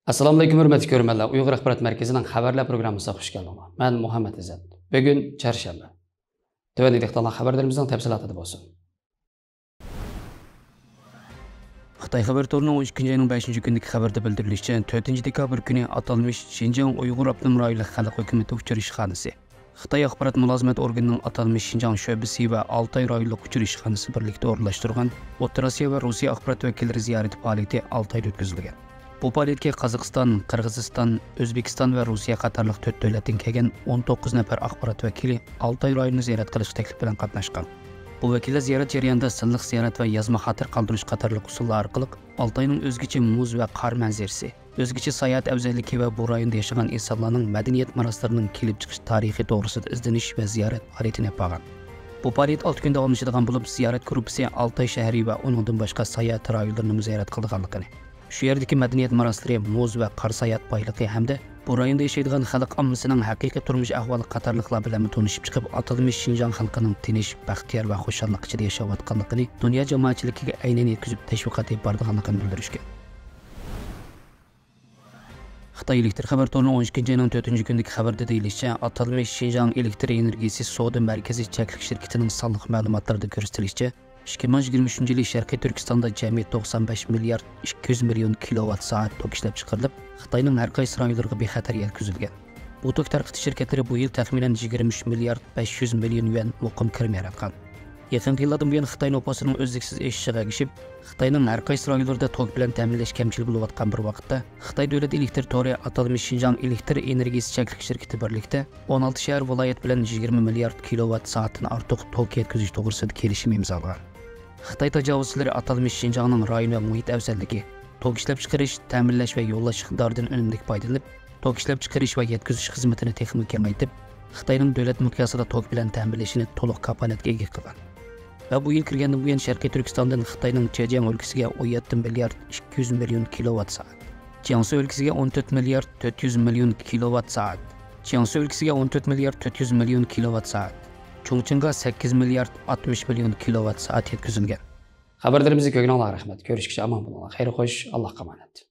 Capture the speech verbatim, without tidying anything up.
Assalomu alaykum hurmatli ko'ruvchilar. Uyg'ur axborot markazining xabarlar programmasiga xush keldinglar. Men Muhammad Izzat. Bugun chorshanba. Tuvandagi dehqonlar xabarlarimizning tafsilotida bo'lsin. Xitoy xabar to'rining o'n ikkinchi ayning beshinchi kundagi xabarda bildirilishicha, to'rtinchi dekabr kuni atalmish Xinjiang Uyg'ur Abnum rayonlik xalq hukumati uchrashxonasi, Xitoy axborot mulozimat organining atalmish Xinjiang sho'basi va Altay rayonlik uchrashxonasi birlikda o'rnashtirgan O'rta Osiyo va Rossiya axborot vakillari ziyorati faoliyati olti oyda o'tkazilgan. Bu faoliyatga Qozog'iston, Qirg'iziston, O'zbekiston va Rossiya qatorliq to'rt davlatdan kelgan o'n to'qqiz nafar axborot vakili Altay rayonini ziyorat qilish taklif bilan qatnashgan. Bu vakillar ziyorat jarayonida silliq ziyorat va yozma xatir qoldirish qatorliq usullar orqali Altayning o'zgacha muz va qor manzarasi, o'zgacha sayohat afzalligi va bu rayonda yashagan insonlarning madaniyat marosimlarining kelib chiqish tarixi to'g'risida izlanish va ziyorat faoliyatini yapgan. Bu faoliyat olti kun davomlashadigan bo'lib, ziyorat gruppasi Altay shahri va uningdan boshqa sayohat rayonlarini ziyorat qilganligini, shu yerdagi madaniyat marosimlari, muz va qor sayohat boyligi hamda bu rayonda yashaydigan xalq ommasining haqiqiy turmush ahvoli qatorliqlar bilan tanishib chiqib, atalmish Xinjiang xalqining tinch, baxtiyor va xushallik ichida yashayotganligini dunyo jamoatchiligiga aynan yetkazib tashviqot qilib borganligini bildirishgan. Xitoy elektr xabar to'rining o'n ikkinchi ayning to'rtinchi kundagi xabarda deyilishicha, atalmish Xinjiang elektr energiyasi savdo markazi cheklik shirkatining sonliq ma'lumotlarida ko'rsatilishicha, ikki ming yigirma uchinchi yil Sharqiy Turkistonda jami to'qson besh milliard ikki yuz million kilovat soat tok ishlab chiqarilib, Xitoyning har qaysi rayonlariga bexatar yetkazilgan. Bu tok tarqatish shirkatlari bu yil taxminan yigirma uch milliard besh yuz million yuan muqim kirim yaratgan. Yaqin yillardan buyon Xitoy nüfusining uzluksiz o'sishiga ergishib, Xitoyning har qaysi rayonlarida tok bilan ta'minlash kamchilik bo'layotgan bir vaqtda, Xitoy davlat elektr to'ri atalmish Xinjiang elektr energiyasi cheklik shirkati birlikda o'n olti shahar viloyat bilan yigirma milliard kilovat soatdan ortiq tok yetkazish to'g'risida kelishim imzolagan. Xitoy tajovuzchilari atalmish Xinjiangning rayon va muhit afzalligi, tok ishlab chiqarish, ta'minlash va yo'llash iqtidoridan unumli foydalanib, tok ishlab chiqarish va yetkazish xizmatini texnik kengaytirib, Xitoyning davlat miqyosida tok bilan ta'minlashini to'liq kafolatga ega qilgan. Va bu yil kirgandan buyon Sharqiy Turkistondan Xitoyning Zhejiang o'lkasiga o'n yetti milliard ikki yuz million kilovat soat, Jiangsu o'lkasiga o'n to'rt milliard to'rt yuz million kilovat soat, Jiangsu o'lkasiga o'n to'rt milliard to'rt yuz million kilovat soat, Chongqingga sakkiz milliard oltmish million kilovat soat yetkazilgan. Xabarlarimizni ko'rganlar rahmat. Ko'rishguncha omon bo'linglar. Xayr xo'sh, Allohga omonat.